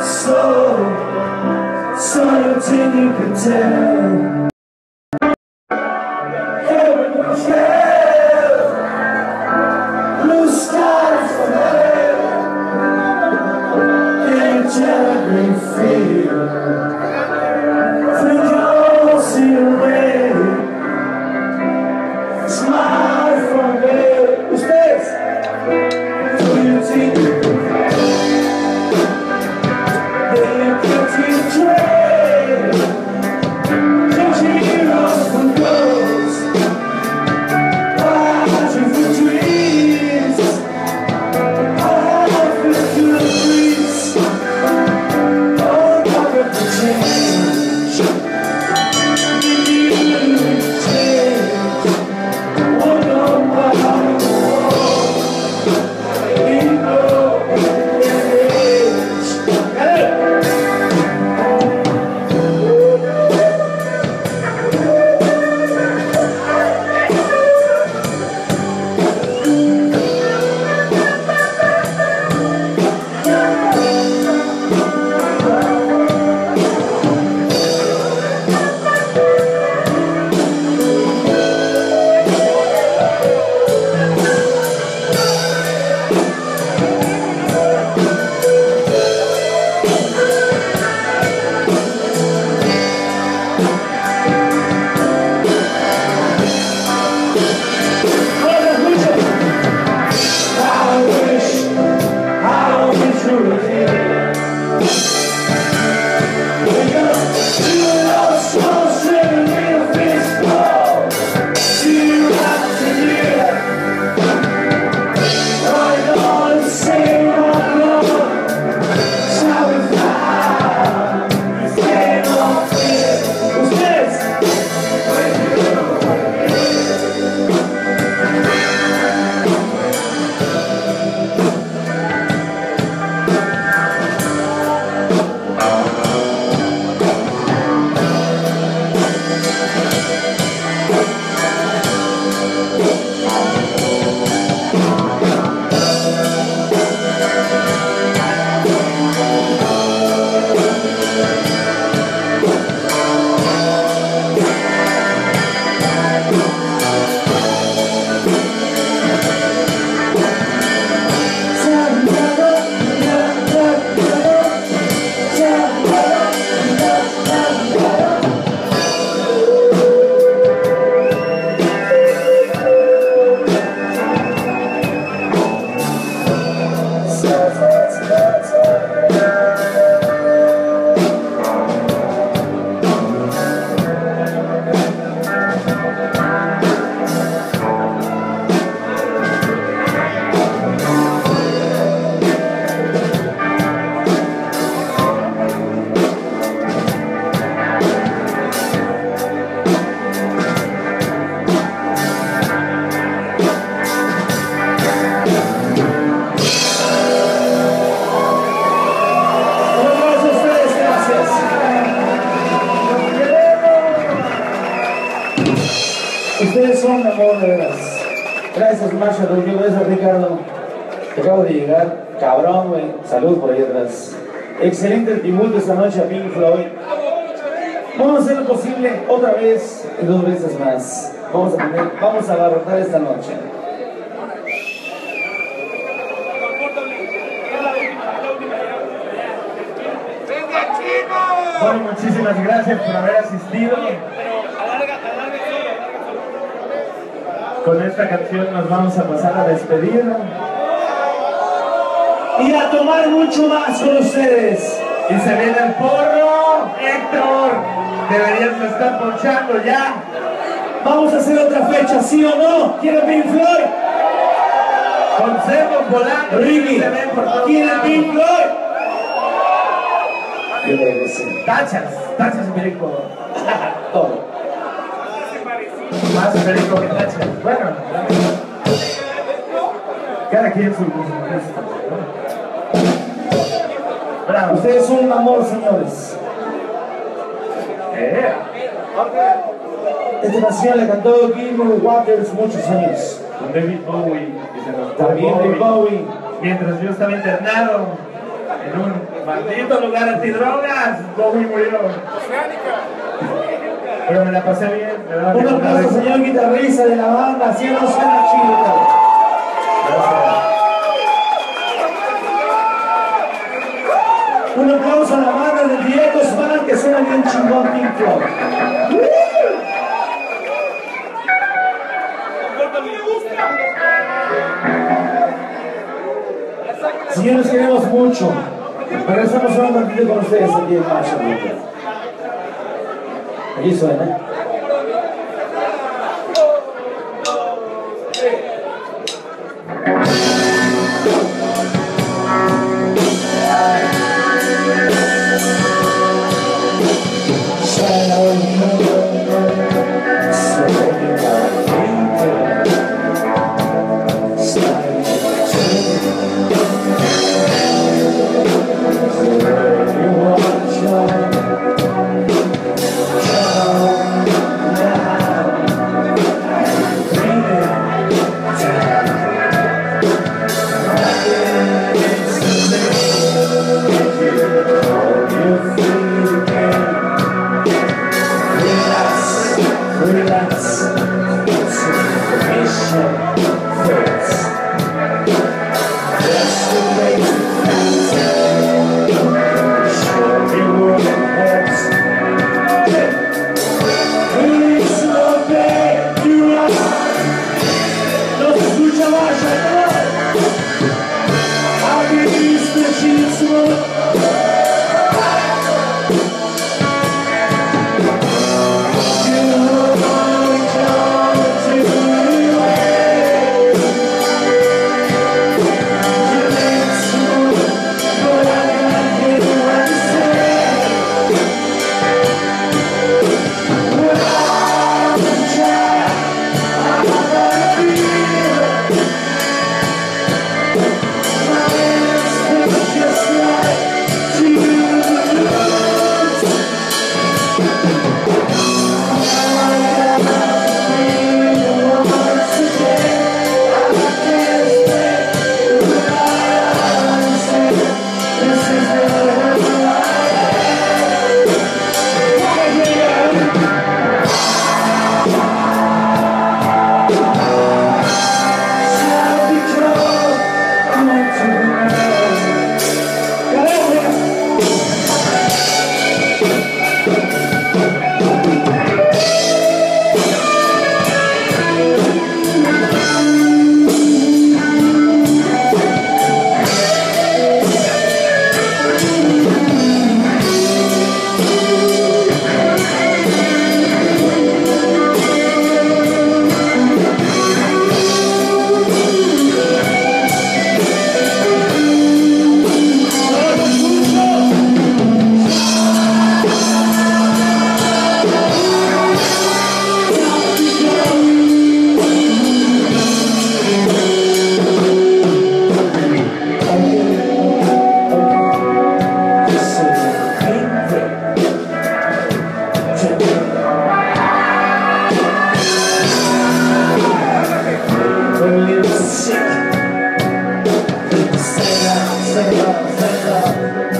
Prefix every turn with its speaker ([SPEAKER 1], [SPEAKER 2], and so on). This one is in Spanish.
[SPEAKER 1] So you think you could tell? Heaven will fail, blue skies for hell, in a green field, think you'll see a way. Smile for me. Ustedes, do you think ustedes son mi amor de veras. Gracias, Marshall, gracias, Ricardo. Te acabo de llegar, cabrón, güey. Salud por ahí atrás. Excelente el tributo esta noche a Pink Floyd. Vamos a hacer lo posible otra vez y 2 veces más. Vamos a abarrotar esta noche. Bueno, muchísimas gracias por haber asistido. Con esta canción nos vamos a pasar a despedir y a tomar mucho más con ustedes. Y se viene el porro, Héctor. Deberías estar ponchando ya. Vamos a hacer otra fecha, ¿sí o no? ¿Quieren Pink Floyd? Consejo Polanco. Ricky, ¿quieren Pink Floyd? Yo creo que sí. Tachas, Perico. Todo. Más Perico que tachas. Bueno, cada quien su gusto. Bravo. Ustedes son un amor, señores. Esta canción la cantó Gilmour Waters muchos años.
[SPEAKER 2] Con David Bowie.
[SPEAKER 1] También David Bowie.
[SPEAKER 2] Mientras yo estaba internado en un Maldito lugar antidrogas. Bobby murió. Pero me la pasé bien.
[SPEAKER 1] Un aplauso, señor guitarrista de la banda, haciendo suena chido. Un aplauso a la banda de Diego Span, que suena bien chingón Pink Floyd. Señores, queremos mucho. Regresamos un ratito con ustedes aquí en Marshall. Aquí suena. Stand up, stand up.